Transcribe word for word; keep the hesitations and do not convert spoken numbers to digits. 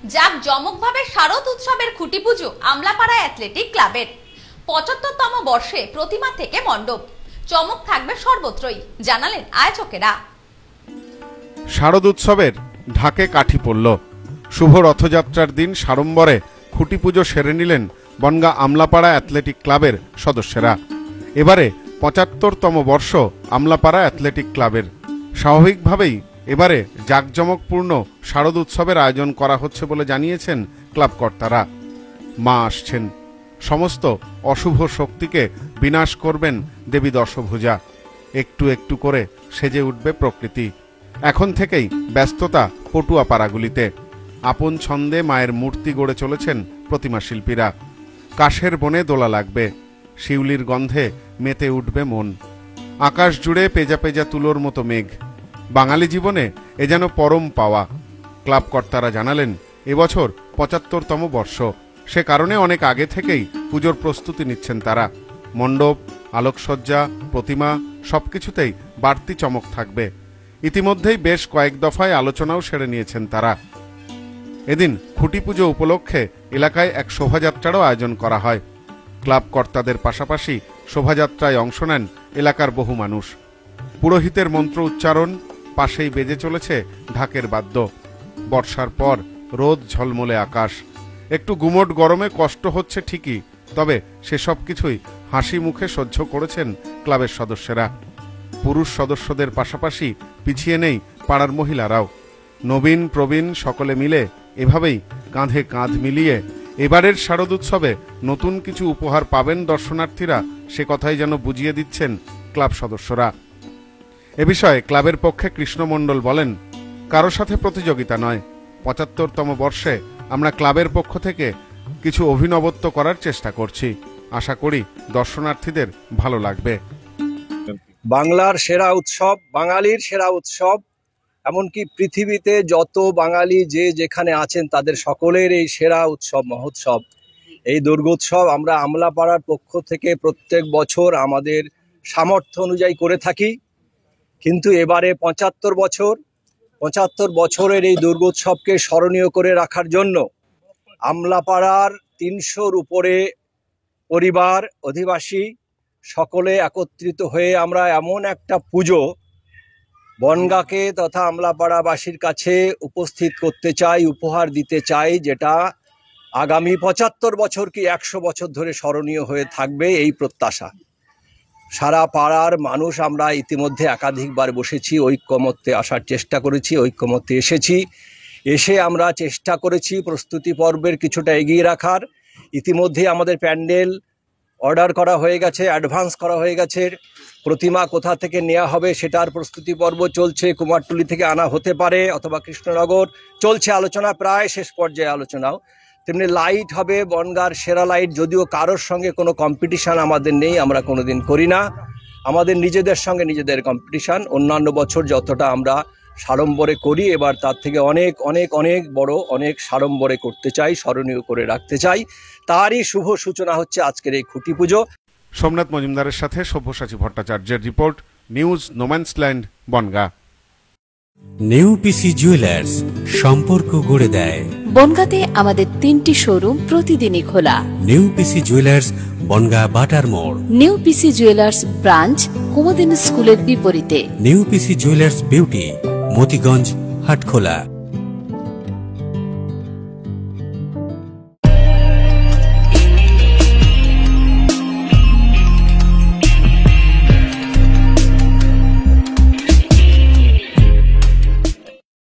জাঁকজমকভাবে শারদ উৎসবের খুঁটি পুজো আমলাপাড়া অ্যাথলেটিক ক্লাবের। পঁচাত্তরতম বর্ষে প্রতিমা থেকে মণ্ডপ, চমক থাকবে সর্বত্রই, জানালেন আয়োজকেরা। শারদ উৎসবের ঢাকে কাঠি পড়ল। শুভ রথযাত্রার দিন সাড়ম্বরে খুঁটি পুজো সেরে নিলেন বনগাঁ আমলাপাড়া অ্যাথলেটিক ক্লাবের সদস্যরা। এবারে পঁচাত্তরতম বর্ষ আমলাপাড়া অ্যাথলেটিক ক্লাবের। স্বাভাবিকভাবেই এবারে জাঁকজমকপূর্ণ শারদ উৎসবের আয়োজন করা হচ্ছে বলে জানিয়েছেন ক্লাব কর্তারা। মা আসছেন, সমস্ত অশুভ শক্তিকে বিনাশ করবেন দেবী দশভুজা। একটু একটু করে সেজে উঠবে প্রকৃতি। এখন থেকেই ব্যস্ততা পটুয়া পাড়াগুলিতে। আপন ছন্দে মায়ের মূর্তি গড়ে চলেছেন প্রতিমা শিল্পীরা। কাশের বনে দোলা লাগবে, শিউলির গন্ধে মেতে উঠবে মন। আকাশ জুড়ে পেজা পেজা তুলোর মতো মেঘ। বাঙালি জীবনে এ যেন পরম পাওয়া। ক্লাব কর্তারা জানালেন, এবছর পঁচাত্তরতম বর্ষ, সে কারণে অনেক আগে থেকেই পুজোর প্রস্তুতি নিচ্ছেন তারা। মণ্ডপ, আলোকসজ্জা, প্রতিমা সবকিছুতেই বাড়তি চমক থাকবে। ইতিমধ্যেই বেশ কয়েক দফায় আলোচনাও সেরে নিয়েছেন তারা। এদিন খুঁটি পুজো উপলক্ষে এলাকায় এক শোভাযাত্রারও আয়োজন করা হয়। ক্লাব কর্তাদের পাশাপাশি শোভাযাত্রায় অংশ নেন এলাকার বহু মানুষ। পুরোহিতের মন্ত্র উচ্চারণ, পাশেই বেজে চলেছে ঢাকের বাদ্য। বর্ষার পর রোদ ঝলমলে আকাশ। একটু গুমোট গরমে কষ্ট হচ্ছে ঠিকই, তবে সেসব কিছুই হাসি মুখে সহ্য করেছেন ক্লাবের সদস্যরা। পুরুষ সদস্যদের পাশাপাশি পিছিয়ে নেই পাড়ার মহিলারাও। নবীন প্রবীণ সকলে মিলে এভাবেই কাঁধে কাঁধ মিলিয়ে এবারের শারদ উৎসবে নতুন কিছু উপহার পাবেন দর্শনার্থীরা, সে কথাই যেন বুঝিয়ে দিচ্ছেন ক্লাব সদস্যরা। এ বিষয়ে ক্লাবের পক্ষে কৃষ্ণ মণ্ডল বলেন, কারো সাথে প্রতিযোগিতা নয়। পঁচাত্তরতম বর্ষে আমরা ক্লাবের পক্ষ থেকে কিছু অভিনবত্ব করার চেষ্টা করছি। আশা করি দর্শনার্থীদের ভালো লাগবে। বাংলার সেরা উৎসব, বাঙালির সেরা উৎসব, এমনকি পৃথিবীতে যত বাঙালি যে যেখানে আছেন তাদের সকলের এই সেরা উৎসব মহোৎসব, এই দুর্গোৎসব আমরা আমলাপাড়ার পক্ষ থেকে প্রত্যেক বছর আমাদের সামর্থ্য অনুযায়ী করে থাকি। কিন্তু এবারে পঁচাত্তর বছর পঁচাত্তর বছরের এই দুর্গোৎসবকে স্মরণীয় করে রাখার জন্য আমলাপাড়ার তিনশোর উপরে পরিবার অধিবাসী সকলে একত্রিত হয়ে আমরা এমন একটা পুজো বনগাঁকে তথা আমলাপাড়াবাসীর কাছে উপস্থিত করতে চাই, উপহার দিতে চাই, যেটা আগামী পঁচাত্তর বছর কি একশো বছর ধরে স্মরণীয় হয়ে থাকবে, এই প্রত্যাশা। সারা পাড়ার মানুষ আমরা ইতিমধ্যে একাধিকবার বসেছি, ঐক্যমত্যে আসার চেষ্টা করেছি, ঐক্যমত্যে এসেছি। এসে আমরা চেষ্টা করেছি প্রস্তুতি পর্বের কিছুটা এগিয়ে রাখার। ইতিমধ্যে আমাদের প্যান্ডেল অর্ডার করা হয়ে গেছে, অ্যাডভান্স করা হয়ে গেছে। প্রতিমা কোথা থেকে নেওয়া হবে সেটার প্রস্তুতি পর্ব চলছে। কুমারটুলি থেকে আনা হতে পারে অথবা কৃষ্ণনগর, চলছে আলোচনা, প্রায় শেষ পর্যায়ে আলোচনাও। তেমনি লাইট হবে বনগাঁর সেরা লাইট, যদিও কারোর সঙ্গে কোনো কম্পিটিশান আমাদের নেই, আমরা কোনোদিন করি না। আমাদের নিজেদের সঙ্গে নিজেদের কম্পিটিশান। অন্যান্য বছর যতটা আমরা সাড়ম্বরে করি, এবার তার থেকে অনেক অনেক অনেক বড়, অনেক সাড়ম্বরে করতে চাই, স্মরণীয় করে রাখতে চাই। তারই শুভ সূচনা হচ্ছে আজকের এই খুঁটি পুজো। সোমনাথ মজুমদারের সাথে সব্যসাচী ভট্টাচার্যের report, news no man's land, Bongaon. Neupisi jewellers, সম্পর্ক গড়ে দেয়। বনগাঁতে আমাদের তিনটি শোরুম প্রতিদিনই খোলা। নেউপিসি জুয়েলার্স, বনগাঁ বাটার মোড়। নেউপিসি জুয়েলার্স ব্রাঞ্চ কুমুদিনী স্কুলের বিপরীতে। Neupisi jewellers beauty, Motiganj, Hatkhola.